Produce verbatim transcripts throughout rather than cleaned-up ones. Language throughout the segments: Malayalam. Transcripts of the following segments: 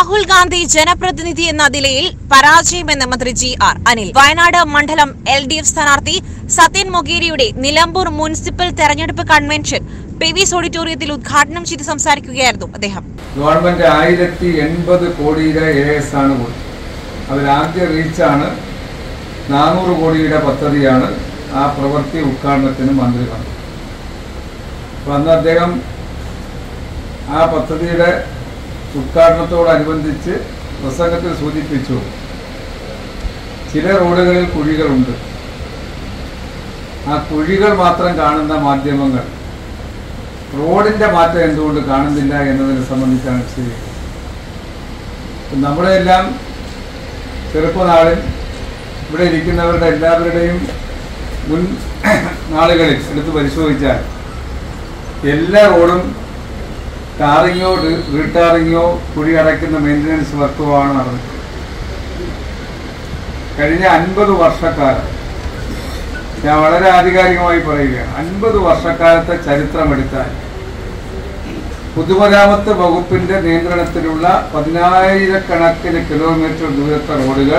രാഹുൽ ഗാന്ധി ജനപ്രതിനിധി എന്ന നിലയിൽ പരാജയമെന്ന് മന്ത്രി ജി ആർ അനിൽ. വയനാട് മണ്ഡലം എൽ ഡി എഫ് സ്ഥാനാർത്ഥി സത്യൻ മൊഗേരിയുടെ നിലമ്പൂർ മുനിസിപ്പൽ തെരഞ്ഞെടുപ്പ് കൺവെൻഷൻ പെവീസ് ഓഡിറ്റോറിയത്തിൽ ഉദ്ഘാടനം ചെയ്ത് സംസാരിക്കുകയായിരുന്നു അദ്ദേഹം. ഗവൺമെന്റ് ആയിരത്തി എൺപത് കോടിയുടെ എ എസ് ആണ് കൊടുത്തത്. അവരാദ്യ റീച്ചാണ് നാനൂറ് കോടിയുടെ പദ്ധതിയാണ്. ആ പ്രവൃത്തി ഉദ്ഘാടനത്തിന് മന്ത്രി വന്നു. അന്ന് അദ്ദേഹം ആ പദ്ധതിയുടെ ഉദ്ഘാടനത്തോടനുബന്ധിച്ച് പ്രസംഗത്തിൽ സൂചിപ്പിച്ചു, ചില റോഡുകളിൽ കുഴികളുണ്ട്. ആ കുഴികൾ മാത്രം കാണുന്ന മാധ്യമങ്ങൾ റോഡിന്റെ മാറ്റം എന്തുകൊണ്ട് കാണുന്നില്ല എന്നതിനെ സംബന്ധിച്ചാണ് ശരി. നമ്മുടെയെല്ലാം ചെറുപ്പനാളിൽ ഇവിടെ ഇരിക്കുന്നവരുടെ എല്ലാവരുടെയും മുൻ നാളുകളിൽ എടുത്ത് പരിശോധിച്ചാൽ എല്ലാ റോഡും ടാറിങ്ങോ റീടാറിങ്ങോ കുഴി അടയ്ക്കുന്ന മെയിൻ്റനൻസ് വർക്കുമാണ് നടന്നത്. കഴിഞ്ഞ അൻപത് വർഷക്കാലം, ഞാൻ വളരെ ആധികാരികമായി പറയുകയാണ്, അൻപത് വർഷക്കാലത്തെ ചരിത്രമെടുത്താൽ പൊതുമരാമത്ത് വകുപ്പിന്റെ നിയന്ത്രണത്തിലുള്ള പതിനായിരക്കണക്കിന് കിലോമീറ്റർ ദൂരത്തെ റോഡുകൾ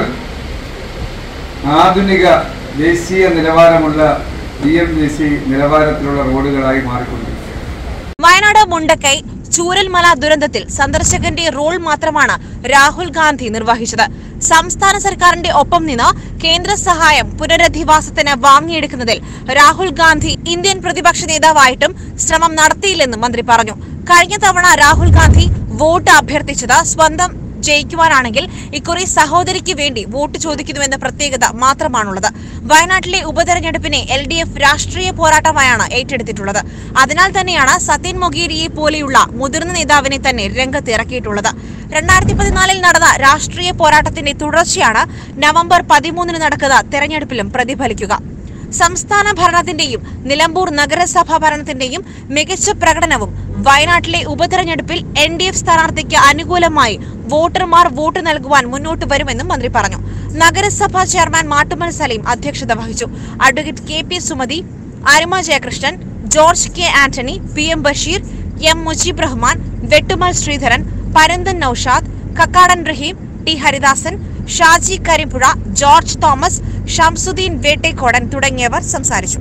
ആധുനിക ദേശീയ നിലവാരമുള്ള ഡി എം ജി സി നിലവാരത്തിലുള്ള റോഡുകളായി മാറിക്കൊണ്ടിരിക്കുകയാണ്. വയനാട് മുണ്ടക്കൈ ചൂരൽമല ദുരന്തത്തിൽ സന്ദർശകന്റെ റോൾ മാത്രമാണ് രാഹുൽ ഗാന്ധി നിർവഹിച്ചത്. സംസ്ഥാന സർക്കാരിന്റെ ഒപ്പം നിന്ന് കേന്ദ്ര സഹായം പുനരധിവാസത്തിന് വാങ്ങിയെടുക്കുന്നതിൽ രാഹുൽ ഗാന്ധി ഇന്ത്യൻ പ്രതിപക്ഷ നേതാവായിട്ടും ശ്രമം നടത്തിയില്ലെന്നും മന്ത്രി പറഞ്ഞു. കഴിഞ്ഞ തവണ രാഹുൽ ഗാന്ധി വോട്ട് അഭ്യർത്ഥിച്ചത് സ്വന്തം ജയിക്കുവാനാണെങ്കിൽ ഇക്കുറി സഹോദരിക്ക് വേണ്ടി വോട്ട് ചോദിക്കുന്നുവെന്ന പ്രത്യേകത മാത്രമാണുള്ളത്. വയനാട്ടിലെ ഉപതെരഞ്ഞെടുപ്പിനെ എൽ ഡി എഫ് രാഷ്ട്രീയ പോരാട്ടമായാണ് ഏറ്റെടുത്തിട്ടുള്ളത്. അതിനാൽ തന്നെയാണ് സത്യൻ മൊഗേരിയെ പോലെയുള്ള മുതിർന്ന നേതാവിനെ തന്നെ രംഗത്തിറക്കിയിട്ടുള്ളത്. രണ്ടായിരത്തി പതിനാലിൽ നടന്ന രാഷ്ട്രീയ പോരാട്ടത്തിന്റെ തുടർച്ചയാണ് നവംബർ പതിമൂന്നിന് നടക്കുന്ന തെരഞ്ഞെടുപ്പിലും പ്രതിഫലിക്കുക. സംസ്ഥാന ഭരണത്തിന്റെയും നിലമ്പൂർ നഗരസഭാ ഭരണത്തിന്റെയും മികച്ച പ്രകടനവും വയനാട്ടിലെ ഉപതെരഞ്ഞെടുപ്പിൽ എൻ ഡി എഫ് സ്ഥാനാർത്ഥിക്ക് അനുകൂലമായി വോട്ടർമാർ വോട്ട് നൽകുവാൻ മുന്നോട്ട് വരുമെന്നും മന്ത്രി പറഞ്ഞു. നഗരസഭാ ചെയർമാൻ മാട്ടുമ്മൽ സലീം അധ്യക്ഷത വഹിച്ചു. Advocate K P Sumathi, Aruma Jayakrishnan, George K Antony, P M Basheer, M Mujeeb Rahman, Vettumal Sreedharan, Paranthan Noushad, Kakkadan Raheem, T Haridasan, Shaji Karimpuzha, George Thomas, Shamsudheen Vettekkodan തുടങ്ങിയവർ സംസാരിച്ചു.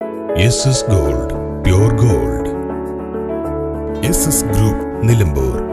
S S gold, pure gold. S S group, Nilambur.